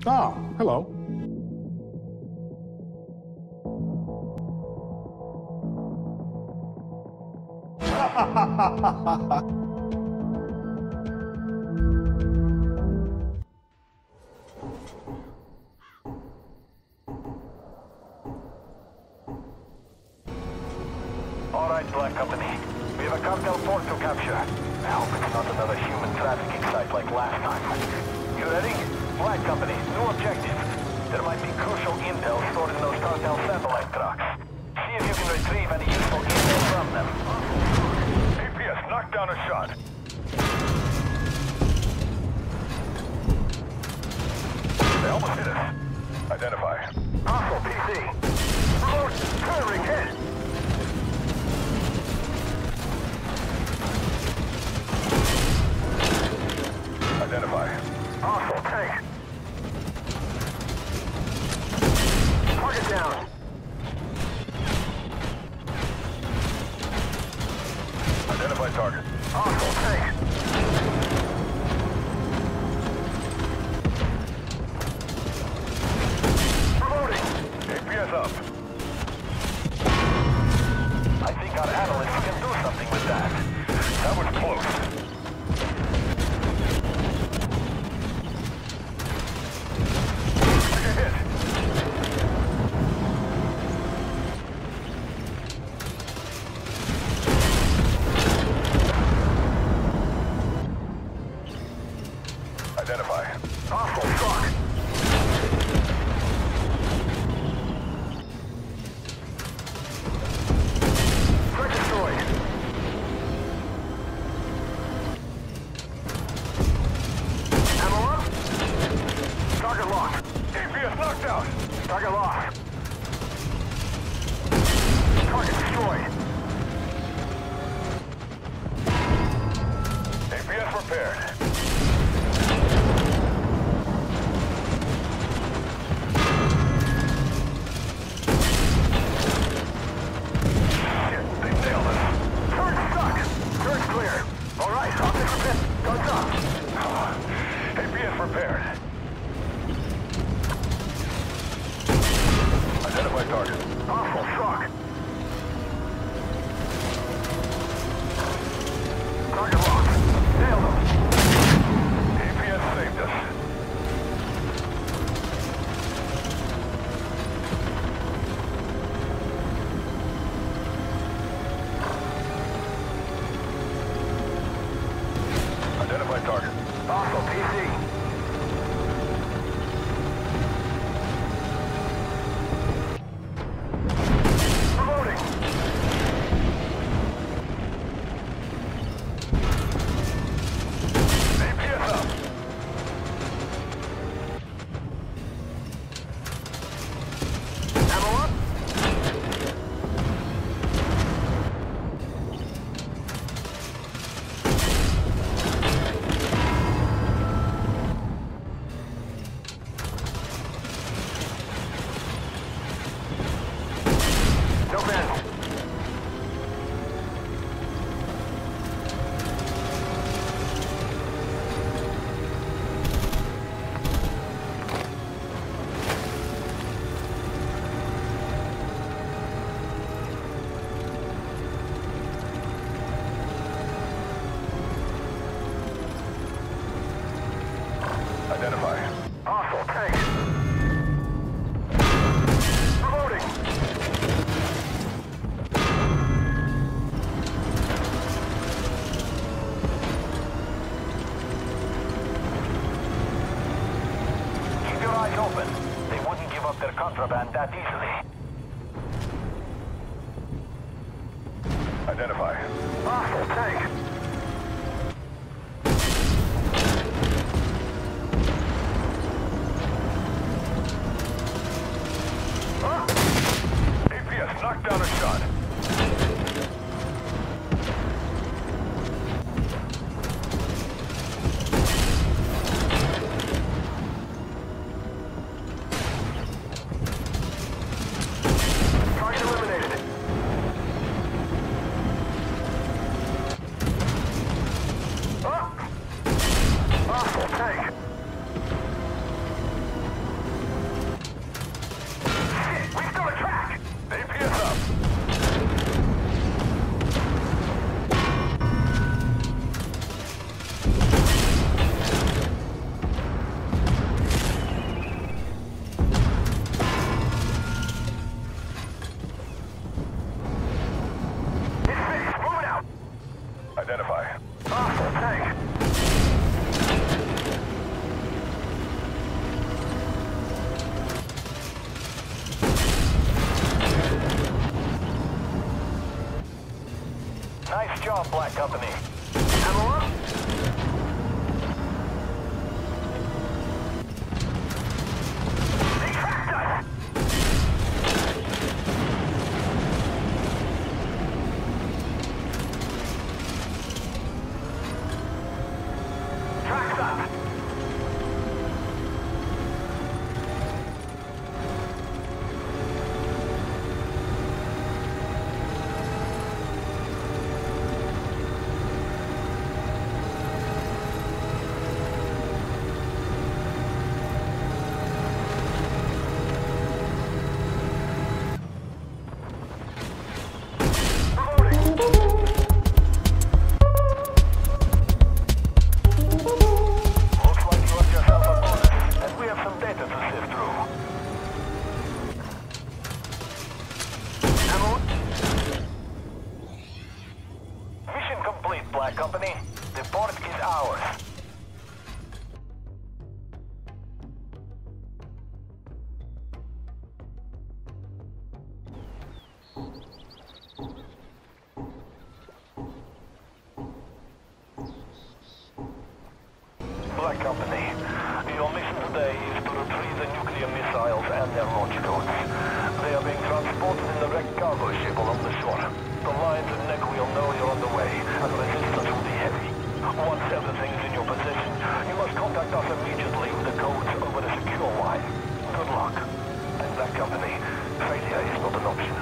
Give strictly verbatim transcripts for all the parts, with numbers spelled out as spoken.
Ah, hello. All right, Black Company. We have a cartel port to capture. I hope it's not another human trafficking site like last time. You ready? Black Company, new objective. There might be crucial intel stored in those cartel satellite trucks. See if you can retrieve any useful intel from them. A P S, knock down a shot. They almost hit us. Identify. Hostile P C. Remote, firing hit. Identify. Hostile tank. Target down. Identify target. Hostile tank. Promoting. A P S up. I think our analysts can do something with that. That was close. Identify. Hostile truck. Truck destroyed. Ammo up. Target locked. A P S knocked out. Target locked. Target destroyed. A P S repaired. Repaired. Identify target. Hostile truck. Target locked. Nailed him. A P S saved us. Identify target. Hostile P C. Identify. Hostile tank. Reloading. Keep your eyes open. They wouldn't give up their contraband that easily. Identify. Hostile tank. Knock down a shot. Target eliminated. Nice job, Black Company. Ammo up? They tracked us! Tracks up! Black Company, the port is ours. Black Company, your mission today is to retrieve the nuclear missiles and their launch codes. They are being transported in the wrecked cargo ship along the shore. The lines and neck will know you're on the way, and resistance will be heavy. Once everything is in your possession, you must contact us immediately with the codes over the secure line. Good luck. And Black Company, failure is not an option.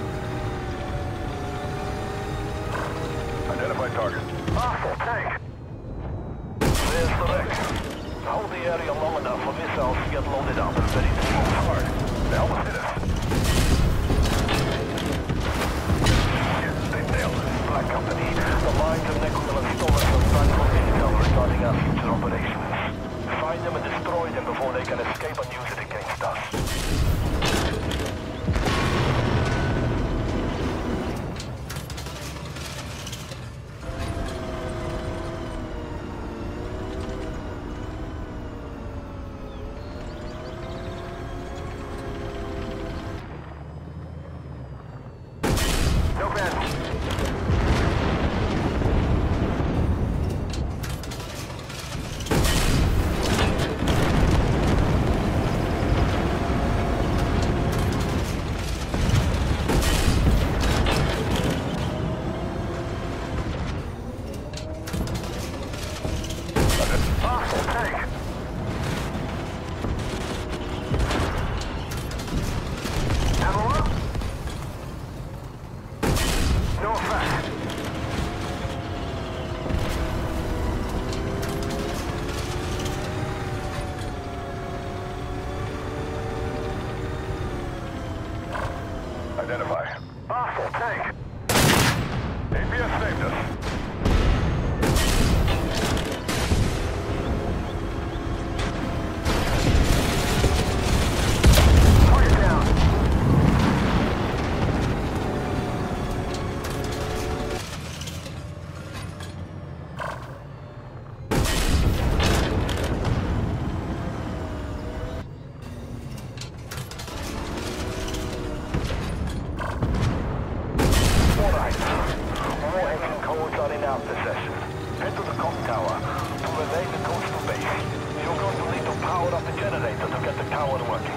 Identify target. Hostile tank! There's the wreck. Hold the area long enough for missiles to get loaded up and ready to move hard. The help us hit us. Black Company, the lines and neck will have stolen some valuable intel regarding our future operations. Find them and destroy them before they can escape and use it against us. No bad. Identify. Hostile tank! A P S saved us. Target down. Our possession. Head to the clock tower to relay the codes to base. You're going to need to power up the generator to get the tower working.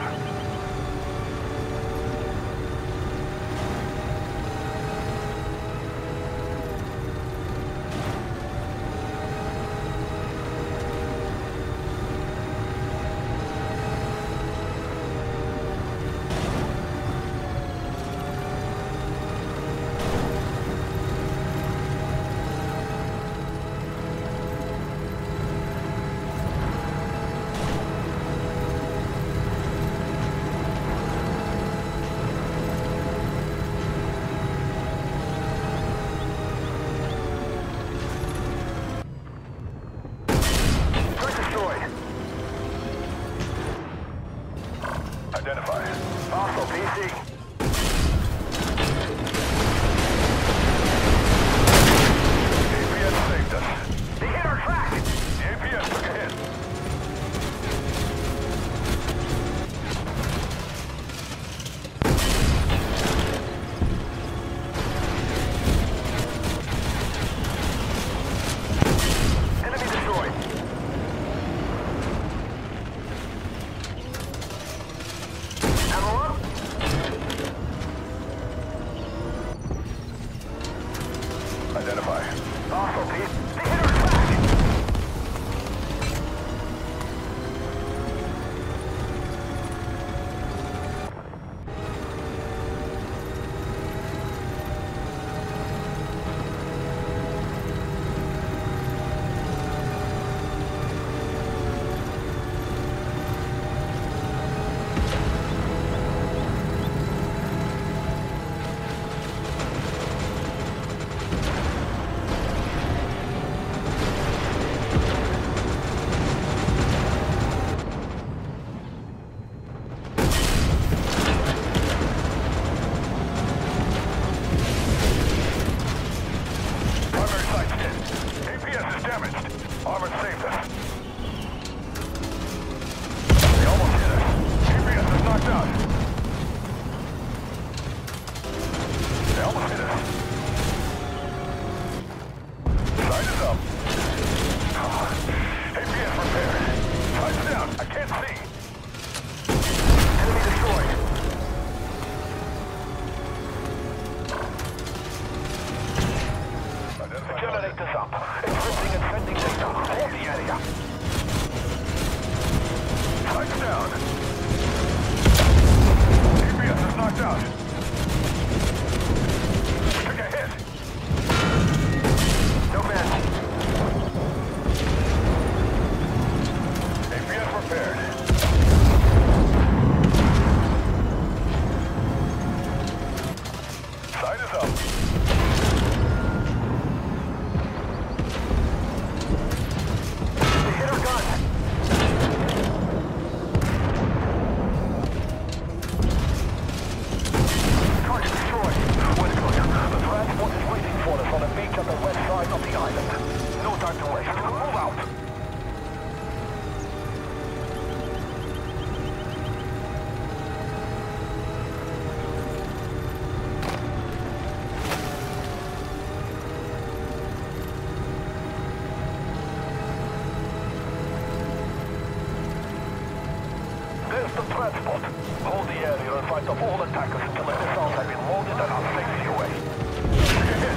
transport. Hold the area and fight off all attackers until the missiles have been loaded and are safely away. Take a hit.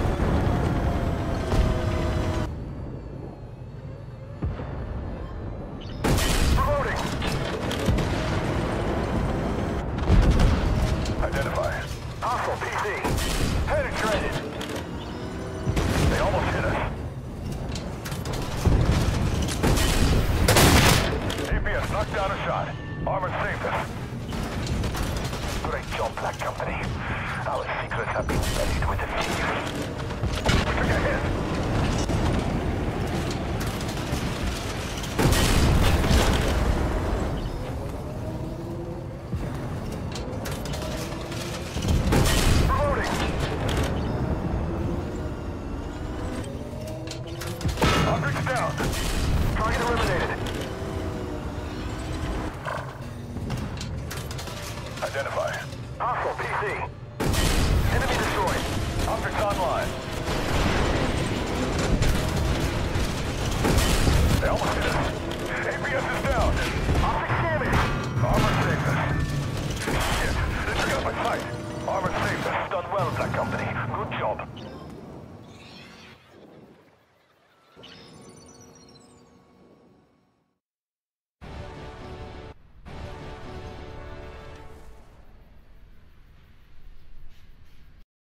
Reloading. Identify. Hostile P C. Penetrated. They almost hit us. Knock down a shot. Armor saved us. Great job, Black Company. Our secrets have been buried with the thieves. We took a hit. Reloading. Objects down. Target eliminated. Identify. Hostile P C.